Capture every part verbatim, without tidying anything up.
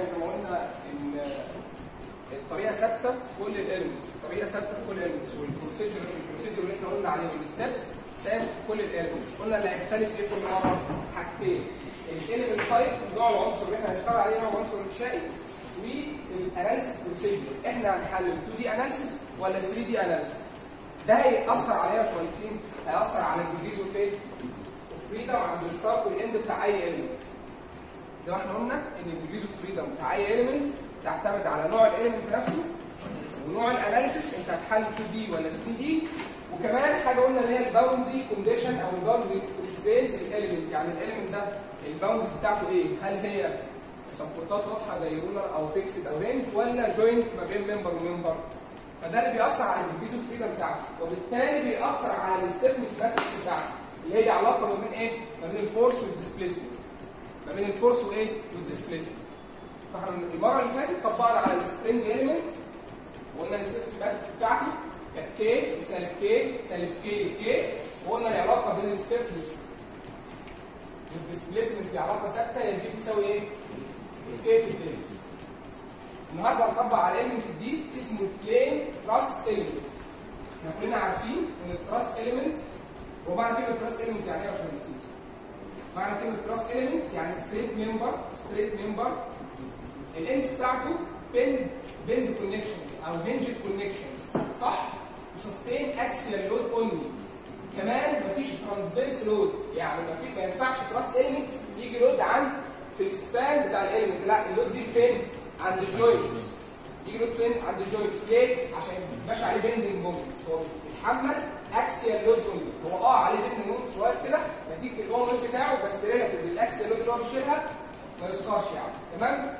احنا زي ما قلنا ان الطريقه ثابته في كل الاليمنتس، الطريقه ثابته في كل الاليمنتس، والبروسيدور البروسيدور اللي احنا قلنا عليه والستبس ثابت في كل الاليمنتس. قلنا اللي هيختلف ايه كل مره؟ حاجتين، الاليمنت تايب نوع العنصر اللي احنا هنشتغل عليه نوع العنصر الانشائي، والاناليسيس بروسيدور احنا هنحلل اتنين دي اناليسيس ولا ثري دي اناليسيس. ده هيأثر على ايه يا باشمهندسين؟ هيأثر على الديجريز اوف ايه؟ اوف فريدم عند الستارت والاند بتاع اي اليمنت. زي ما احنا قلنا ان الديجريز اوف فريدم بتاع اي اليمنت تعتمد على نوع الاليمنت نفسه ونوع الاناليسيس، انت هتحل اتنين دي ولا ثري دي. وكمان حاجه قلنا اللي هي الباوندري كونديشن او الباوندري كونسترينتس للاليمنت، يعني الاليمنت ده الباوندز بتاعته ايه؟ هل هي سبورتات واضحه زي رولر او فيكسد او رينج، ولا جوينت ما بين ممبر وممبر؟ فده اللي بيأثر على الديجريز اوف فريدم بتاعته، وبالتالي بيأثر على الستيفنس ماتريكس بتاعته اللي هي علاقه ما بين ايه؟ ما بين الفورس والديسبيسمنت. ما بين الفورس وايه؟ والديسبيسمنت. فاحنا المره اللي فاتت طبقنا على السبرينج اليمنت وقلنا الستيفنس ماتريكس بتاعته كانت كي وسالب كي سالب كي كي، وقلنا العلاقه بين الستيفنس والديسبيسمنت دي علاقه ثابته، هي دي بتساوي ايه؟ الكي في الكي. النهارده هنطبق على الاليمنت الجديد اسمه بلين تراس اليمنت. احنا كلنا عارفين ان التراس اليمنت، ومعنى كلمه تراس اليمنت يعني ايه يا باشمهندسين؟ معنى كلمه تراس اليمنت يعني ستريت ممبر، ستريت ممبر الاندز بتاعته بين بيند كونكشنز او هنجد كونكشنز، صح؟ وسستين اكسيال لود اونلي. كمان مفيش ترانسفيرس لود، يعني مفيش ما ينفعش تراس اليمنت يجي لود عند في السبان بتاع الاليمنت، لا اللود دي فين؟ عند الجوينتس. يجي لود فين؟ عند الجوينتس. ليه؟ عشان ما يبقاش عليه بيندنج مومنت، هو بيتحمل اكسيال لود اونلي. هو اه عليه بيندنج مومنت صغير كده نتيجه الاومنت بتاعه، بس ريلاتيف للاكسيال لود اللي هو بيشيلها ما يذكرش يعني، تمام؟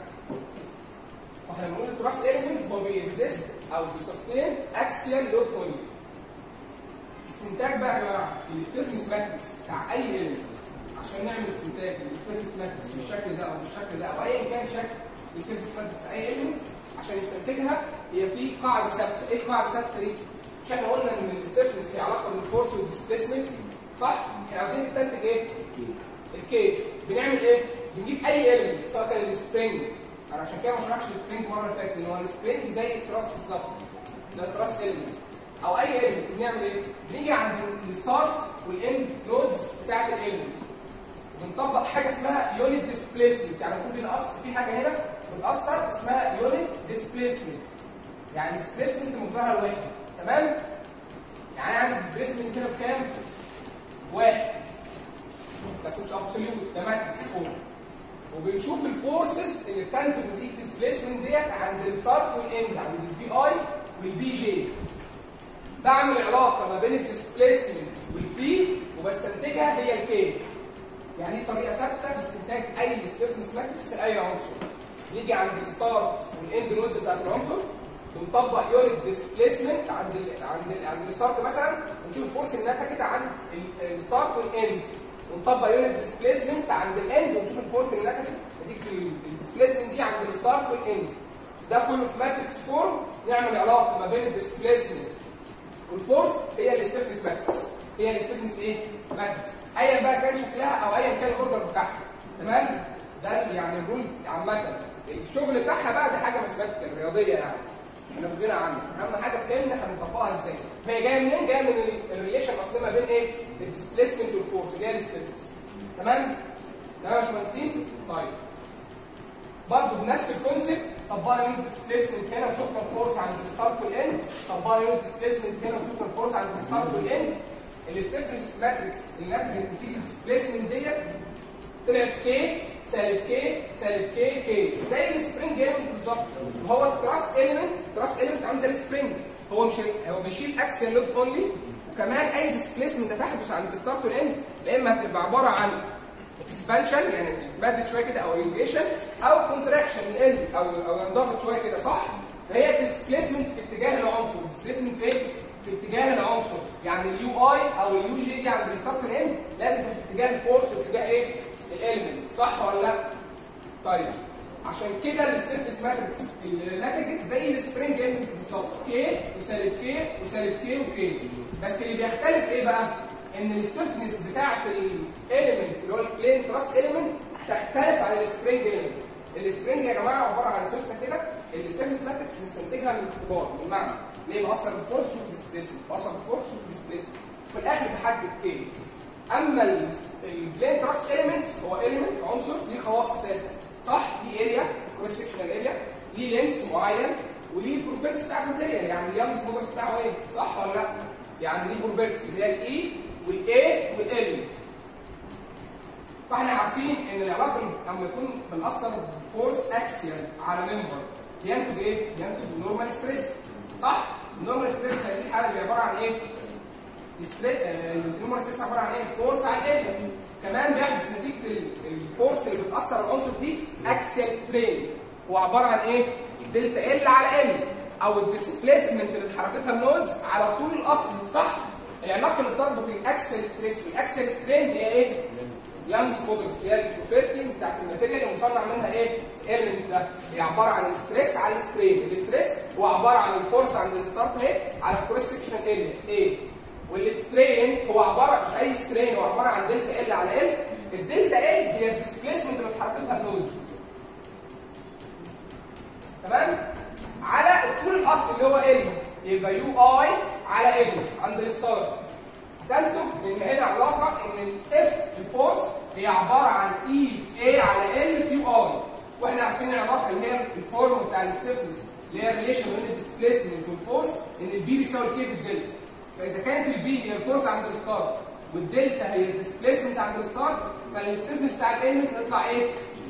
فاحنا بنقول التراس اليمنت هو بيكزيست او بيسستين اكسيال لود اونلي. استنتاج بقى يا جماعه الستيفنس ماتريكس بتاع اي اليمنت، عشان نعمل استنتاج للستيفنس ماتريكس بالشكل ده او بالشكل ده او ايا كان شكل الستيفنس ماتريكس بتاع اي اليمنت، عشان يستنتجها هي في قاعده ثابته. ايه القاعده الثابته دي؟ مش احنا قلنا ان الستيفنس هي علاقه بين الفورس والديسبيسمنت، صح؟ احنا عاوزين نستنتج ايه؟ الكي. بنعمل ايه؟ بنجيب اي اليمنت سواء كان السبرينج، انا عشان كده ما شرحتش السبرينج المره اللي فاتت، ان هو السبرينج زي التراس بالظبط، زي التراس اليمنت او اي اليمنت. بنعمل ايه؟ بنيجي عند الستارت والاند نودز بتاعت الاليمنت بنطبق حاجه اسمها يونت ديسبيسمنت، يعني ممكن نقص في حاجه هنا بنأثر اسمها يونت ديسبيسمنت، يعني ديسبيسمنت منتهى الوحده، تمام؟ يعني عندي ديسبيسمنت هنا بكام؟ واحد، بس مش ابسوليوت، ده ماتريكس فورم. وبنشوف الفورسز اللي بتنتج نتيجه الديسبيسمنت ديت عند الستارت والاند، عند البي اي والبي جي. بعمل علاقه ما بين الديسبيسمنت والبي وبستنتجها هي الكي. يعني دي طريقه ثابته في استنتاج اي ستيفنس ماتريكس لاي عنصر. نيجي عند الستارت والاند نودز بتاعت العنصر بنطبق يونت ديسبيسمنت عند ال عند ال عند الستارت مثلا، ونشوف الفورس اللي نتجت عند الستارت والاند، ونطبق يونت ديسبيسمنت عند الاند ونشوف الفورس اللي نتجت نتيجه الديسبيسمنت دي عند الستارت والاند. ده كله في ماتريكس فورم. نعمل علاقه ما بين الديسبيسمنت والفورس هي الستيفنس ماتريكس، هي الستيفنس ايه؟ ماتريكس، ايا بقى كان شكلها او ايا كان الاوردر بتاعها، تمام؟ ده يعني الرول عامه. الشغل بتاعها بقى ده حاجه ماثيماتيكال رياضيه، يعني احنا في غنى عنها. اهم حاجه فهمنا هنطبقها ازاي. فهي جايه منين؟ جايه من الريليشن اصلا ما بين ايه؟ الديسبيسمنت والفورس اللي هي الستيفنس، تمام؟ تمام يا باشمهندسين؟ طيب برضه بنفس الكونسيبت طبقنا يونت ديسبيسمنت هنا وشفنا الفورس عند الستارت والاند، طبقنا يونت ديسبيسمنت هنا وشفنا الفورس عند الستارت والاند. الستيفنس ماتريكس اللي نتجت نتيجه الديسبيسمنت ديت طلعت كي سالب كي سالب كي كي، زي السبرينج اليمنت بالظبط. وهو التراس اليمنت، التراس اليمنت عامل زي السبرينج، هو مش هو بيشيل اكسل لود اونلي، وكمان اي ديسبيسمنت هتحدث عند الستارت والاند يا اما هتبقى عباره عن اكسبانشن يعني اتمدت شويه كده او اليونيشن، او كونتراكشن القلب او او انضغط شويه كده، صح؟ فهي ديسبيسمنت في اتجاه العنصر، ديسبيسمنت فين؟ في اتجاه العنصر، يعني اليو اي او اليو جي دي عند الستارت والاند لازم في اتجاه الفورس واتجاه ايه؟ الاليمنت، صح ولا لا؟ طيب عشان كده الستيفنس ماتريكس اللي نتجت زي السبرينج اليمنت بالظبط، كي وسالب كي وسالب كي وكي، بس اللي بيختلف ايه بقى؟ ان الستيفنس بتاعت الاليمنت اللي هو البلين تراس اليمنت تختلف عن السبرينج اليمنت. السبرينج يا جماعه عباره عن سوسته كده، الستيفنس ماتريكس بنستنتجها من الاختبار، بالمعنى ليه بأثر بالفورس والديسبيسمنت، بأثر بالفورس والديسبيسمنت، في الاخر بحدد ايه. اما البلين تراس اليمنت هو اليمنت عنصر ليه خواص اساسا، صح؟ ليه اريا كروس سكشنال اريا، ليه لينس معين، وليه البروبرتيز بتاع الماتيريال، يعني اليانجز مودرز بتاعه ايه؟ صح ولا لا؟ يعني ليه بروبرتيز اللي هي الاي والاي والال. فاحنا عارفين ان العلاقه لما يكون بنأثر فورس اكسيال على ممبر بينتج ايه؟ بينتج نورمال ستريس، صح؟ النورمال ستريس في هذه الحاله اللي عباره عن ايه؟ النورمال ستريس عباره عن ايه؟ فورس على الاريا. كمان بيحدث نتيجه الفورس اللي بتاثر على العنصر دي اكسيال سترين، هو عباره عن ايه؟ دلتا ال على ال، او الديسبيسمنت اللي اتحركتها النودز على طول الاصل، صح؟ العلاقه اللي بتربط الاكسيال ستريس والاكسيال سترين هي ايه؟ يانجز مودرز، اللي هي البروبرتيز بتاعت الماتيريال اللي مصنع منها ايه؟ الاليمنت ده، هي عباره عن الستريس على السترين، الستريس هو عباره عن الفورس عند الستارت اهي على الكروس سكشن اريا ايه، والسترين هو عباره مش اي سترين، هو عباره عن دلتا ال على ال، الدلتا ال هي الديسبيسمنت اللي اتحركتها النودز. تمام؟ على الطول الاصلي اللي هو ال، يبقى يو اي على ال عند الستارت. تنتج من هنا علاقه ان الاف الفورس هي عباره عن اي في اي على ال في يو اي، واحنا عارفين العلاقه اللي هي الفورم بتاع الستيفنس اللي هي الريليشن بين الديسبيسمنت والفورس، ان البي بيساوي الكي في الدلتا. فاذا كانت البي هي الفورس عند الستارت والدلتا هي الديسبيسمنت عند الستارت، فالستيفنس بتاع الاليمنت هيطلع ايه؟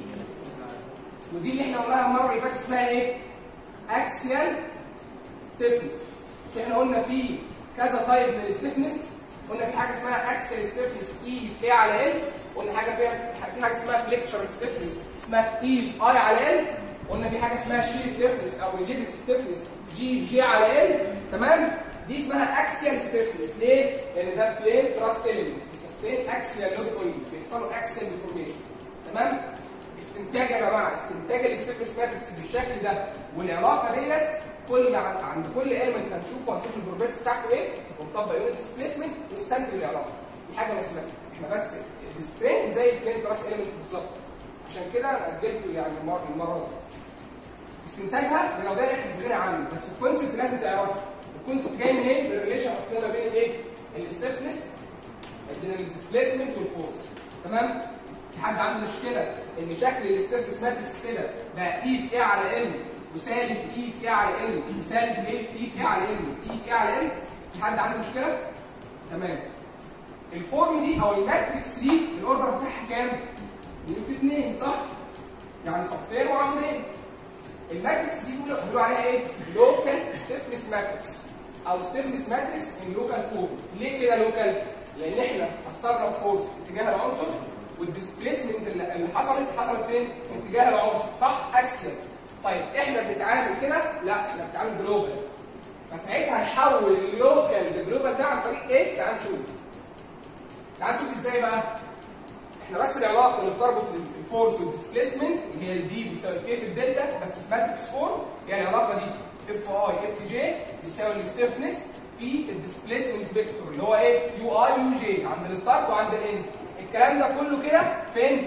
ودي اللي احنا قلناها المره اللي فاتت اسمها ايه؟ اكسيال ستيفنس. مش احنا قلنا في كذا تايب من الستيفنس؟ قلنا في حاجه اسمها اكسل ستيفنس اي في اي على ال، قلنا حاجه فيها في حاجه اسمها فليكشر ستيفنس اسمها اي في اي على ال، قلنا في حاجه اسمها شير ستيفنس او ريجيديت ستيفنس جي جي على ال. تمام؟ دي اسمها اكسيال ستيفنس. ليه؟ لان ده بلين تراس اليمنت بيسستين اكسيال لود بوينت، بيحصلوا اكسيال ديفورميشن. تمام؟ استنتاج يا جماعه، استنتاج الستيفنس ماتريكس بالشكل ده والعلاقه ديت كل عند كل ايلمنت هنشوفه، هنشوف البروبرتيز بتاعته ايه، ونطبق يونت ديسبيسمنت ونستنتج العلاقه. دي حاجه مسمى احنا بس السبرينج زي البلين تراس ايلمنت بالظبط، عشان كده انا اجلته يعني المره المره دي. استنتاجها رياضيا احنا في غنى عنه، بس الكونسيبت لازم تعرفه. الكونسيبت جاي منين؟ من الريليشن اصلا ما بين الايه؟ الستيفنس بين الديسبيسمنت والفورس. تمام؟ في حد عنده مشكله ان شكل الستيفنس ماتريكس كده بقى اي في اي على ال وسالب اي في اي على ال وسالب اي في اي على ال اي في اي على ال؟ في حد عنده مشكله؟ تمام. الفورم دي او الماتريكس دي الاوردر بتاعها كام؟ اتنين في اتنين، صح؟ يعني صفين وعمودين. الماتريكس دي بيقولوا عليها ايه؟ لوكال ستيفنس ماتريكس او ستيفنس ماتريكس ان لوكال فورم. ليه كده لوكال؟ لان احنا اثرنا فورس في اتجاه العنصر، والديسبيسمنت اللي حصلت حصلت فين؟ في اتجاه العنصر، صح؟ اكسل. طيب احنا بنتعامل كده؟ لا، احنا بنتعامل جلوبال. فساعتها هنحول اللوكال لجلوبال ده عن طريق ايه؟ تعال نشوف. تعال نشوف ازاي بقى؟ احنا بس العلاقه اللي بتربط الفورس والديسبيسمنت اللي هي البي بتساوي كي في الدلتا بس في ماتريكس فورم، هي العلاقه دي اف اي اف جي بيساوي الستيفنس في الديسبيسمنت فيكتور اللي هو ايه؟ يو اي يو جي عند الستارت وعند الاند. الكلام ده كله كده فين؟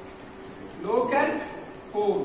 لوكال فورم.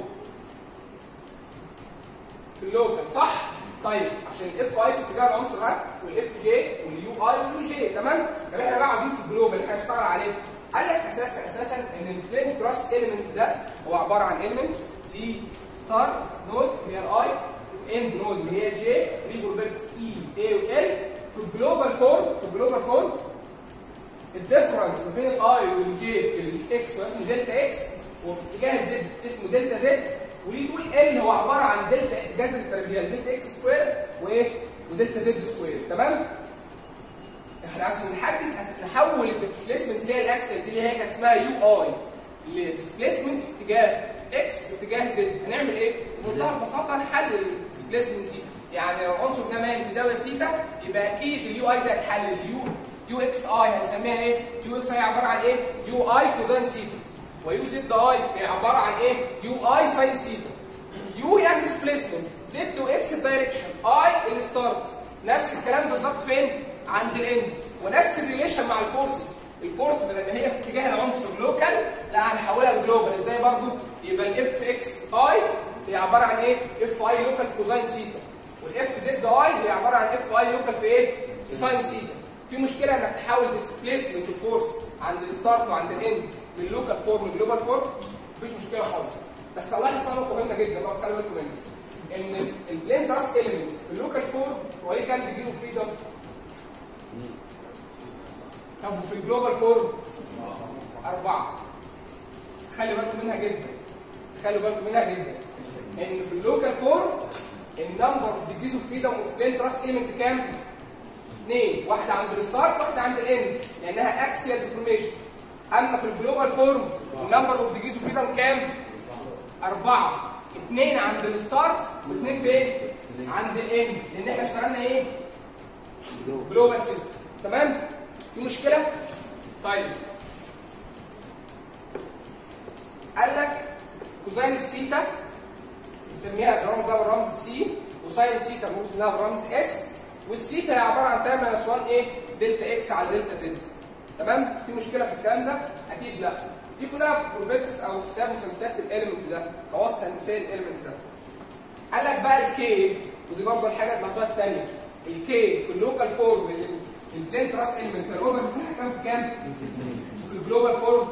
في اللوكال، صح؟ طيب عشان الاف اي في اتجاه العنصر ده والاف جي واليو اي واليو جي، تمام؟ طب احنا بقى عايزين في الجلوبال اللي احنا هنشتغل عليه. قال لك اساسا اساسا ان البلين تراس اليمنت ده هو عباره عن اليمنت ليه ستارت نود اللي هي الاي، اند نود اللي هي الجي، ليه بروبرتيز اي اي وال. في الجلوبال فورم في الجلوبال فورم الديفرنس ما بين الاي والجي في الاكس اسمه دلتا اكس، وفي اتجاه الزد اسمه دلتا زد، وليه طول ال هو عباره عن دلتا جذر التربيع دلتا اكس سكوير وايه؟ ودلتا زد سكوير. تمام؟ احنا عايزين نحدد نحول الديسبيسمنت اللي هي الاكسل دي اللي هي كانت اسمها يو اي لديسبيسمنت في اتجاه اكس واتجاه زد. هنعمل ايه؟ بمنتهى البساطه نحلل الديسبيسمنت دي. يعني لو العنصر ده مايل بزاويه سيتا يبقى اكيد اليو اي ده هيتحلل. اليو يو اكس اي هنسميها ايه؟ يو اكس اي عباره عن ايه؟ يو اي كوزين سيتا، ويو زد اي هي عباره عن ايه؟ يو اي ساين سيتا. يو يعني ديسبيسمنت، زد واكس الدايركشن، اي الستارت. نفس الكلام بالظبط فين؟ عند الاند. ونفس الريليشن مع الفورسز. الفورس بدل ما هي في اتجاه العنصر لوكال لا هنحولها لجلوبال. ازاي برضو؟ يبقى الاف اكس اي هي عباره عن ايه؟ اف اي لوكال كوزاين سيتا، والاف زد اي هي عباره عن اف اي لوكال في ايه؟ في ساين سيتا. في مشكله انك تحاول ديسبيسمنت الفورس عند الستارت وعند الاند من لوكال فورم لجلوبال فورم، مفيش مشكله خالص. بس الاحظ بقى نقطه مهمه جدا بقى خلي بالكم منها، ان البلين تراس اليمنت في اللوكال فورم هو ايه كام ديجري اوف فريدم؟ طب وفي الجلوبال فورم؟ أربعة. خلي بالكم منها جدا. خلي بالكم منها جدا. إن في اللوكال فورم النمبر اوف ديجريز اوف فريدم اوف بلين تراس اليمنت كام؟ اثنين، واحدة عند الستارت واحدة عند الاند، لأنها اكسيال ديفورميشن. أما في الجلوبال فورم النمبر اوف ديجريز اوف فريدم كام؟ أربعة. اثنين عند الستارت واثنين فين؟ عند الاند، لأن احنا اشتغلنا ايه؟ جلوبال سيستم. تمام؟ في مشكلة؟ طيب. قال لك كوزين السيتا بنسميها الرمز ده بالرمز سي، وساين سيتا بنرمز لها بالرمز اس، والسيتا هي عباره عن تان ماينس واحد ايه؟ دلتا اكس على دلتا زد. تمام؟ في مشكله في الكلام ده؟ اكيد لا. دي كلها بروبرتيز او حساب مثلثات الاليمنت ده، خواص هندسيه الاليمنت ده. قال لك بقى الكي، ودي برضه الحاجه المحسوبه الثانيه، الكي في اللوكال فورم البلين تراس اليمنت الاوردر بتاعها كام في كام؟ في الجلوبال فورم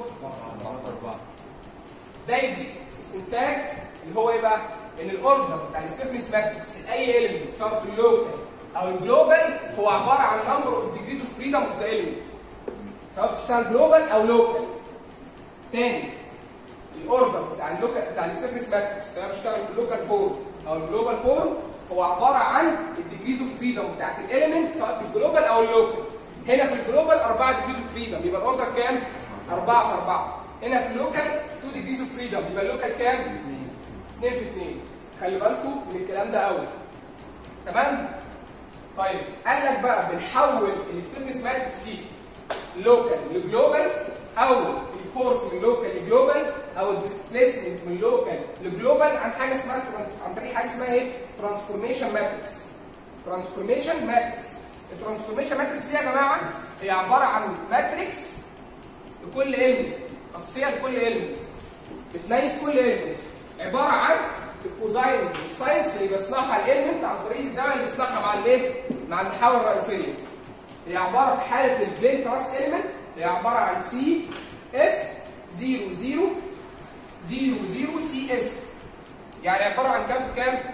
ده يديك استنتاج اللي هو ايه بقى؟ ان الاوردر بتاع الستيفنس ماتريكس اي اليمنت سواء في اللوكال او الجلوبال هو عباره عن نمبر اوف ديجريز اوف فريدم اوف ذا اليمنت، سواء بتشتغل جلوبال او لوكال. تاني، الاوردر بتاع اللوكال بتاع الستيفنس ماتريكس سواء بتشتغل في اللوكال فورم او الجلوبال فورم هو عباره عن الديجريز اوف فريدم بتاعت الاليمنت سواء في الجلوبال او اللوكال. هنا في الجلوبال أربعة ديجريز اوف فريدم، يبقى الاوردر كام؟ أربعة في أربعة. هنا في اللوكال اتنين ديجريز اوف فريدم، يبقى اللوكال كام؟ اثنين في اثنين. خلي بالكم من الكلام ده قوي. تمام؟ طيب قال لك بقى بنحول الستيفنس ماتريكس دي لوكال لجلوبال، او الفورس من لوكال لجلوبال، او الديسبيسمنت من لوكال لجلوبال عن حاجه اسمها عن طريق حاجه اسمها ايه؟ ترانسفورميشن ماتريكس. ترانسفورميشن ماتريكس. الترانسفورميشن ماتريكس دي يا جماعه هي عباره عن ماتريكس لكل اليمنت، خاصيه لكل اليمنت، بتميز كل اليمنت، عباره عن الكوزاينز والساينس اللي بيصنعها الاليمنت عن طريق الزمن اللي بيصنعها مع الايه؟ مع المحاور الرئيسيه. هي عباره في حاله البلين تراس اليمنت هي عباره عن سي اس صفر صفر صفر صفر سي اس، يعني عباره عن كام في كام؟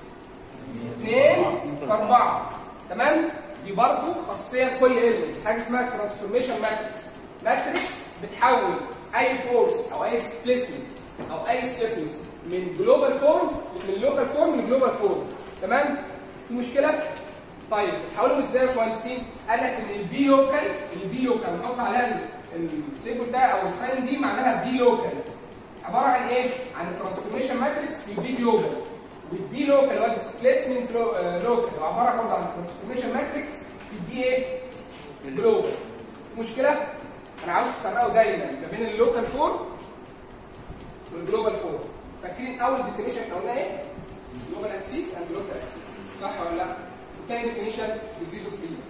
اثنين في أربعة. تمام؟ دي برضه خاصيه لكل اليمنت، حاجه اسمها ترانسفورميشن ماتريكس. ماتريكس بتحول اي فورس او اي ديسبيسمنت او اي ستيفنس من جلوبال فورم من لوكال فورم لجلوبال فورم. تمام؟ في مشكله؟ طيب حاولوا ازاي يا باشمهندسين؟ قال لك ان البي لوكال، البي لوكال بنحط عليها السيمبل ده او الساين دي معناها بي لوكال، عباره عن ايه؟ عن الترانسفورميشن ماتريكس في البي جلوبال، والدي لوكال هو الديسبيسمنت لوكال عباره برضه عن الترانسفورميشن ماتريكس في الدي ايه؟ جلوبال. مشكله؟ انا عاوز تفرقوا دايما ما بين اللوكال فورم والجلوبال فورم. فاكرين اول ديفينيشن احنا قلنا ايه؟ جلوبال اكسيس اند لوكال اكسيس، صح ولا لا؟ والتاني ديفينيشن ديجريز اوف فريدم.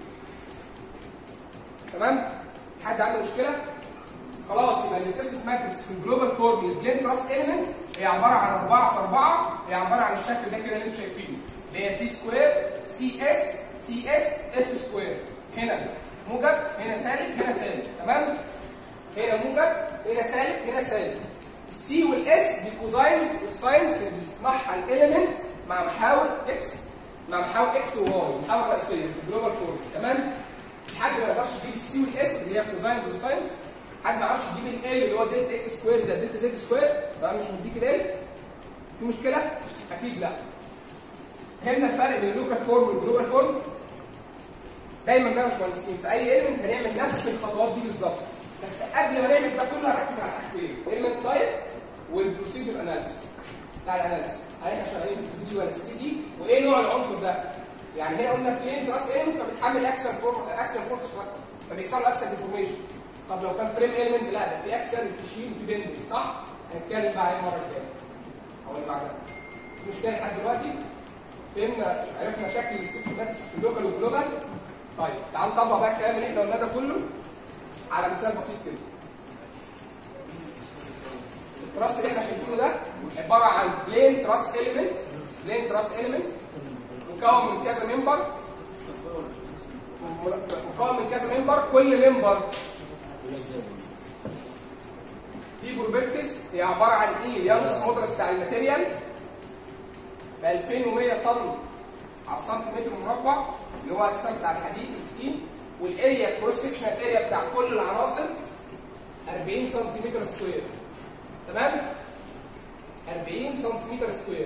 تمام؟ حد عنده مشكله؟ خلاص يبقى الستيفنس ماتريكس في الجلوبال فورم للبلين تراس اليمنت هي عباره عن أربعة في أربعة، هي عباره عن الشكل ده كده اللي انتم شايفينه، اللي هي سي سكوير سي اس سي اس اس سكوير. هنا موجب، هنا سالب، هنا سالب. تمام؟ هنا موجب، هنا سالب، هنا سالب. السي والاس دي كوزاينز والساينز اللي بيصنعها الاليمنت مع محاور اكس، مع محاور اكس وواي، محاور رئيسيه في الجلوبال فورم. تمام؟ حد ما يقدرش يجيب السي والاس اللي هي كوزاينز والساينز، حد ما يعرفش يجيب ال اللي هو دلتا اكس سكوير زائد دلتا زد سكوير، تمام؟ مش مديك ال في مشكله؟ اكيد لا. فهمنا الفرق بين اللوكال فورم والجلوبال فورم؟ دايما بقى يا باشمهندسين في اي ايلمنت هنعمل نفس الخطوات دي بالظبط، بس قبل ما نعمل ده كله هنركز على حاجتين، ايلمنت تايب والبروسيدور اناليسيس بتاع الاناليسيس. احنا شغالين في اتنين دي ولا ثري دي، وايه نوع العنصر ده؟ يعني هنا قلنا بلين تراس ايلمنت فبتحمل اكسل فورم اكسل فورس فبيحصل له اكسل ديفورميشن. طب لو كان فريم ايلمنت لا ده في اكسل وفي شيل وفي بندنج، صح؟ هنتكلم بقى عليه المره الجايه او اللي بعدها. مش كده لحد دلوقتي؟ فهمنا عرفنا شكل الستيفنس ماتريكس في اللوكال والجلوبال. طيب تعال نطبق بقى الكلام اللي احنا قلناه ده كله على مثال بسيط كده. التراس اللي احنا شايفينه ده عباره عن بلين تراس اليمنت، بلين تراس اليمنت مكون من كذا ممبر، مكون من كذا ممبر، كل ممبر في بروبرتيز هي عباره عن ايه؟ اليانجس مودرس بتاع الماتيريال ب ألفين ومية طن على السنتيمتر مربع اللي هو السم بتاع الحديد الستيل، والاريا كروس سكشن اريا بتاع كل العناصر أربعين سنتيمتر سكوير. تمام؟ أربعين سنتيمتر سكوير.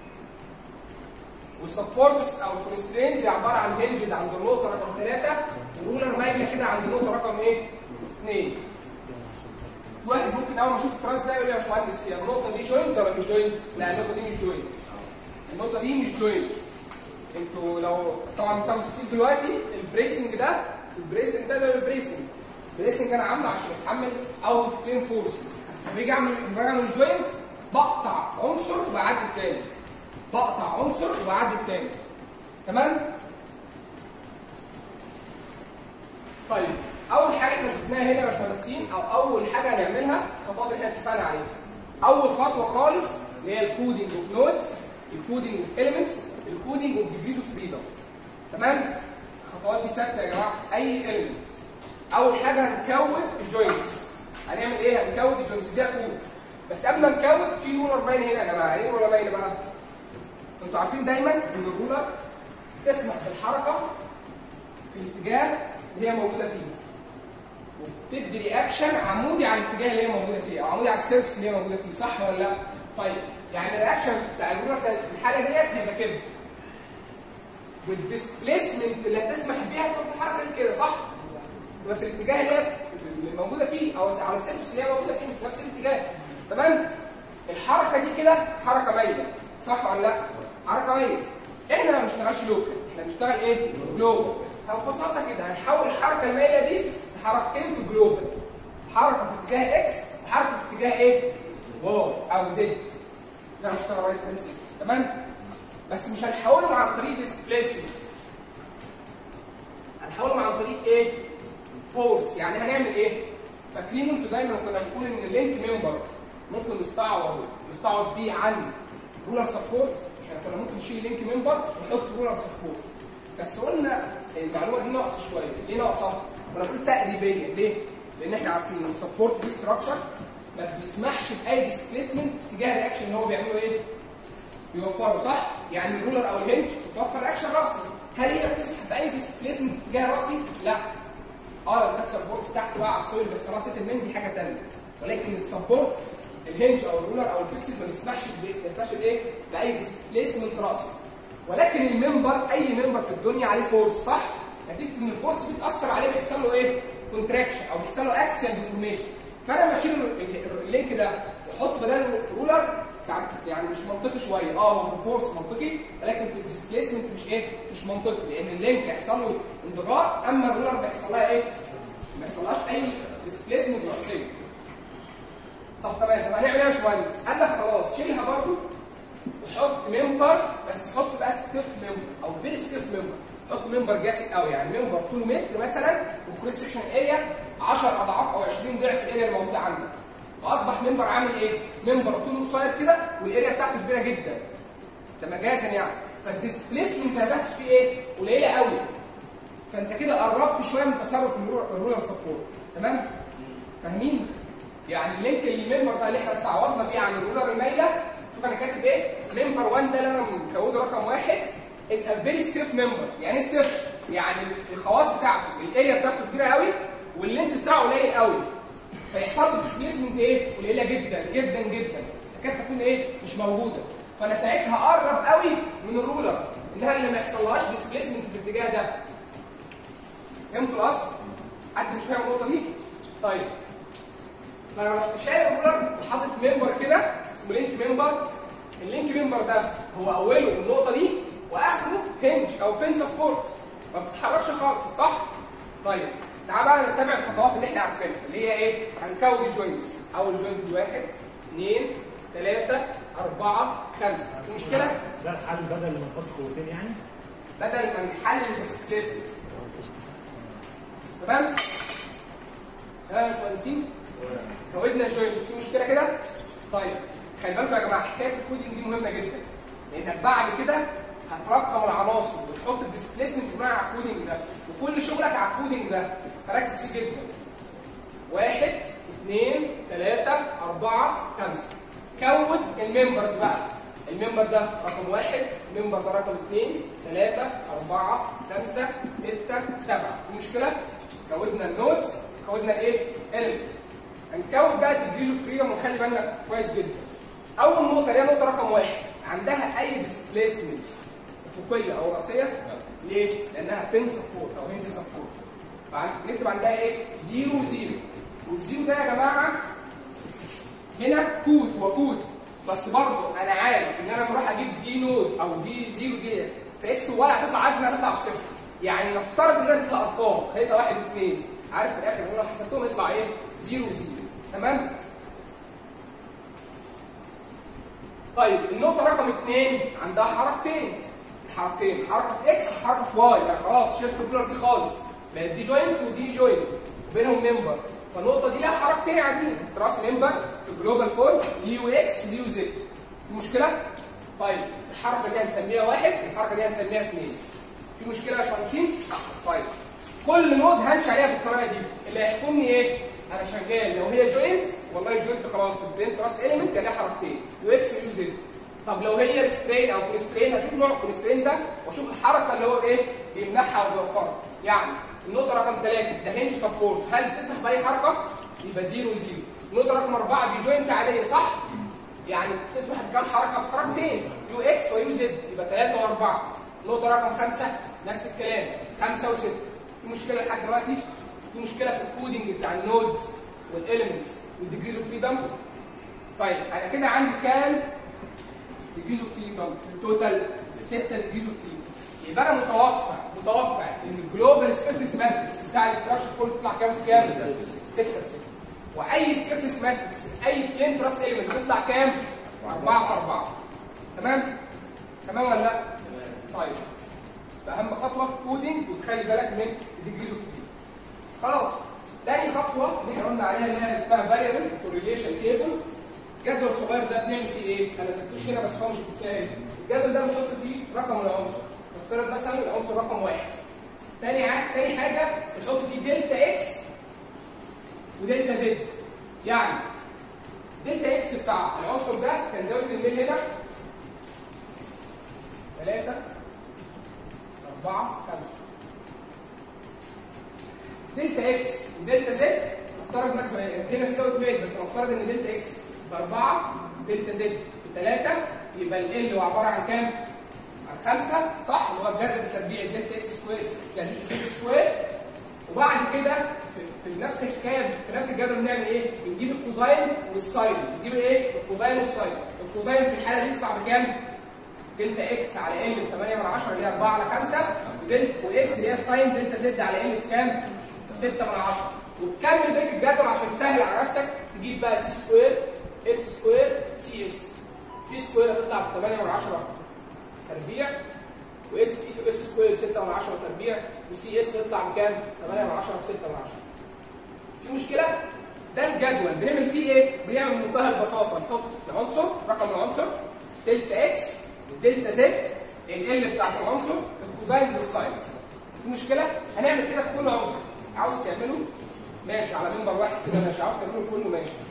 والسبورتس او الكونسترينز هي عباره عن هنجد عند النقطه رقم ثلاثة ورولر مايله كده عند النقطه رقم ايه؟ اثنين. واحد ممكن اول ما اشوف التراس ده يقول لي يا باشمهندس هي النقطه دي جوينت ولا مش جوينت؟ لا النقطه دي مش جوينت. النقطه دي مش جوينت. انتوا لو طبعا انتوا مبسوطين دلوقتي البريسنج ده البريسنج ده ده البريسنج. البريسنج انا عامله عشان يتحمل اوت اوف بلين فورس. لما باجي اعمل باجي اعمل جوينت بقطع عنصر وبعدي الثاني. بقطع عنصر وبعدي الثاني. تمام؟ طيب اول حاجه احنا شفناها هنا يا باشمهندسين او اول حاجه هنعملها الخطوات اللي احنا اتفقنا عليها. اول خطوه خالص اللي هي الكودينج اوف نودز، الكودينج اوف اليمنتس، الكودينج اوف ديجريز اوف فريدم. تمام؟ الخطوات دي ثابته يا جماعه في اي اليمنت. اول حاجه هنكود الجوينتس. هنعمل ايه؟ هنكود الجوينتس دي كود. بس قبل ما نكود في رولر باين هنا يا جماعه. ايه رولر باين بقى؟ انتوا عارفين دايما ان الرولر تسمح بالحركه في الاتجاه اللي هي موجوده فيه. وبتدي رياكشن عمودي على الاتجاه اللي هي موجوده فيه او عمودي على السيرفس اللي هي موجوده فيه، صح ولا لا؟ طيب يعني الرياكشن بتاع الرولر في الحاله ديت هيبقى كده. والديسبيسمنت اللي هتسمح بيها تبقى في الحركه دي كده، صح؟ تبقى في الاتجاه اللي هي اللي موجوده فيه او على السيرفس اللي هي موجوده فيه في نفس الاتجاه. تمام؟ الحركه دي كده حركه مايله، صح ولا لا؟ حركه مايله. احنا ما بنشتغلش لوكال، احنا بنشتغل ايه؟ جلوبال. فببساطه كده هنحول الحركه المايله دي لحركتين في جلوبال. حركه في اتجاه اكس وحركه في اتجاه ايه؟ واو او زد. ده هنشتغل رايت هاند سيستم. تمام؟ بس مش هنحولهم عن طريق ديسبيسمنت. هنحولهم عن طريق ايه؟ فورس. يعني هنعمل ايه؟ فاكرين انتوا دايما كنا بنقول ان اللينك ممبر ممكن نستعوض نستعوض بيه عن رولر سبورت. احنا كنا ممكن نشيل لينك ممبر ونحط رولر سبورت. بس قلنا المعلومه دي ناقصه شويه. ليه ناقصه؟ انا قلت تقريبيا. ليه؟ لان احنا عارفين ان السبورت دي ستراكشر ما بيسمحش باي ديسبيسمنت في اتجاه الرياكشن اللي هو بيعمله ايه؟ بيوفره، صح؟ يعني الرولر او الهنج بتوفر رياكشن راسي. هل هي بتسمح باي ديسبيسمنت في اتجاه راسي؟ لا. اه لو كانت سبورت تحت بقى على السويل بس راسه المين دي حاجه ثانيه. ولكن السبورت الهنج او الرولر او الفيكسد ما بيسمحش ما بيسمحش بايه؟ باي ديسبيسمنت راسي. ولكن الممبر اي ممبر في الدنيا عليه فورس، صح؟ نتيجه ان الفورس دي بتاثر عليه بيحصل له ايه؟ كونتراكشن او بيحصل له اكسيال ديفورميشن. فانا بشيل اللينك ده واحط بداله رولر يعني مش منطقي شويه. اه هو في الفورس منطقي ولكن في الديسبيسمنت مش ايه؟ مش منطقي لان اللينك هيحصل له انضغاط اما الرولر بيحصل لها ايه؟ ما يحصلهاش اي ديسبيسمنت راسيه. طب تمام. طب هنعمل ايه يا باشمهندس؟ قال لك خلاص شيلها برضه وحط ممبر بس حط بقى ستيف ممبر او فيري ستيف ممبر. حط ممبر جاسد قوي يعني ممبر طوله متر مثلا والكروس سكشن اريا عشرة اضعاف او عشرين ضعف الاريا الموجوده عندك. فاصبح ممبر عامل ايه؟ ممبر طوله قصير كده والاريا بتاعته كبيره جدا. ده مجازا يعني. فالديسبيسمنت اللي هتحدث فيه ايه؟ قليله قوي. فانت كده قربت شويه من تصرف الرولر سبورت. تمام؟ فاهمين؟ يعني اللينك الممبر ده اللي احنا استعوضنا بيه عن الرولر المايله. شوف انا كاتب ايه؟ ممبر واحد ده اللي انا مكوده رقم واحد is a very stiff member. يعني ايه stiff؟ يعني الخواص بتاعته الاريا بتاعته كبيره قوي واللينس بتاعه قليل قوي. فيحصل له ديسبيسمنت ايه؟ قليله جدا جدا جدا. تكاد تكون ايه؟ مش موجوده. فانا ساعتها اقرب قوي من الرولر انها اللي ما يحصلهاش ديسبيسمنت في الاتجاه ده. فهمتوا الاصل؟ حد مش فاهم النقطه دي؟ طيب. فانا رحت شايل الرولر وحاطط ممبر كده اسمه لينك ممبر. اللينك ممبر ده هو اوله النقطه دي واخره هنج او بين سبورت ما بتتحركش خالص، صح؟ طيب تعال بقى نتابع الخطوات اللي احنا عارفينها اللي هي ايه؟ هنكود الجوينتس. اول جوينت واحد اثنين ثلاثة أربعة خمسة. في مشكلة؟ ده الحل بدل ما نحط قوتين يعني؟ بدل ما نحلل الديسبيسمنت. تمام؟ ها يا باشمهندسين؟ كودنا الجوينتس. في مشكلة كده؟ طيب خلي بالكم يا جماعه، حكايه الكودينج دي مهمه جدا، لانك بعد كده هترقم العناصر وتحط الديسبيسمنت بناء على الكودينج ده، وكل شغلك على الكودينج ده، فركز فيه جدا. واحد اثنين ثلاثة أربعة خمسة. كون الممبرز بقى. الممبر ده رقم واحد، الممبر ده رقم اثنين، ثلاثة، أربعة، خمسة، ستة، سبعة. المشكلة؟ كودنا النودز، كودنا الايه؟ اليمنتس. هنكون بقى الديجريز اوف فريدم ونخلي بالنا كويس جدا. أول نقطة اللي هي نقطة رقم واحد، عندها أي ديسبيسمنت أفقية أو رأسية؟ ليه؟ لأنها بين سبورت أو هنج سبورت. فنكتب عندها ايه؟ زيرو زيرو. والزيرو ده يا جماعة هنا كود وكود، بس برضه انا عارف ان انا لما اروح اجيب دي نود او دي زيرو ديت في اكس وواي هتطلع، عارف انها هتطلع بصفر. يعني نفترض ان انا تطلع ارقام، خليتها واحد واثنين، عارف في الاخر ان انا لو حسبتهم يطلع ايه؟ زيرو زيرو. تمام؟ طيب النقطة رقم اثنين عندها حركتين. الحركتين حركة في اكس وحركة في واي، يعني خلاص شلت البلور دي خالص. بقت دي جوينت ودي جوينت وبينهم ممبر. فالنقطة دي لها حركتين عاديين، تراس ممبر في الجلوبال فورم يو اكس ويو زد. في مشكلة؟ طيب الحركة دي هنسميها واحد، الحركة دي هنسميها اثنين. في مشكلة يا باشمهندسين؟ طيب كل نود همشي عليها بالطريقة دي، اللي هيحكمني ايه؟ أنا شغال لو هي جوينت، والله جوينت خلاص في البين تراس إيليمنت كان لها حركتين، يو اكس ويو زد. طب لو هي ريسترين أو كونسترين، هشوف نوع الكونسترين ده واشوف الحركة اللي هو ايه؟ بيمنعها وبيوفرها. يعني النقطة رقم ثلاثة ده هنج سبورت، هل تسمح بأي حركة؟ يبقى زيرو زيرو. النقطة رقم أربعة دي جوينت عادية صح؟ يعني تسمح بكام حركة؟ بحركتين يو اكس ويو زد، يبقى ثلاثة وأربعة. النقطة رقم خمسة نفس الكلام، خمسة وستة. في مشكلة لحد دلوقتي؟ في مشكلة في الكودينج بتاع النودز والإليمنتس والديجريز اوف فريدم. طيب أنا كده عندي كام ديجريز اوف فريدم؟ في التوتال ستة ديجريز اوف فريدم. يبقى انا متوقع متوقع ان الجلوبال ستيفنس ماتريكس بتاع الاستراكشر كله تطلع كام في كام؟ ستة في ستة. واي ستيفنس ماتريكس اي بلين تراس ايلمنت تطلع كام؟ أربعة في أربعة. تمام؟ تمام ولا لا؟ طيب اهم خطوه كودينج، وتخلي بالك من الديجريز اوف فريدم. خلاص تاني خطوه اللي احنا قلنا عليها اللي هي اسمها فاريبل كورليشن تيبل. جدول صغير ده بنعمل فيه ايه؟ انا ما كتبتوش هنا بس هو مش مستاهل. الجدول ده بنحط فيه رقم العنصر. نفترض مثلا العنصر رقم واحد. تاني حاجه ثاني حاجه بنحط فيه دلتا اكس ودلتا زد. يعني دلتا اكس بتاع العنصر ده كان زاويه الميل هنا ثلاثة أربعة خمسة. دلتا اكس ودلتا زد نفترض مثلا هنا في زاويه ميل، بس نفترض ان دلتا اكس بأربعة، دلتا زد بثلاثة، يبقى ال هو عباره عن كام؟ عن خمسة صح؟ اللي هو الجذر التربيعي دلتا اكس سكوير زائد زد سكوير. وبعد كده في, في نفس الحكايه في نفس الجدول بنعمل ايه؟ بنجيب الكوزاين والساين، بنجيب ايه؟ الكوزاين والساين. الكوزاين في الحاله دي يطلع بكام؟ دلتا اكس على ال ب ثمانية من عشرة اللي هي أربعة على خمسة، والاس اللي هي الساين دلتا زد على ال بكام؟ ستة من عشرة. وتكمل بقيه الجدول عشان تسهل على نفسك، تجيب بقى سي سكوير اس سكوير سي اس. سي سكوير هتطلع ب ثمانية من عشرة تربيع، واس اس سكوير ستة من عشرة تربيع، وسي اس يطلع بكام؟ ثمانية من عشرة في ستة من عشرة. في مشكله؟ ده الجدول بنعمل فيه ايه؟ بنعمل بمنتهى البساطه، نحط العنصر رقم العنصر دلتا اكس دلتا زد ال بتاعت العنصر الكوزاينز والساينز. في مشكله؟ هنعمل كده في كل عنصر. عاوز تعمله ماشي على منبر واحد كده ماشي، عاوز تعمله كله ماشي.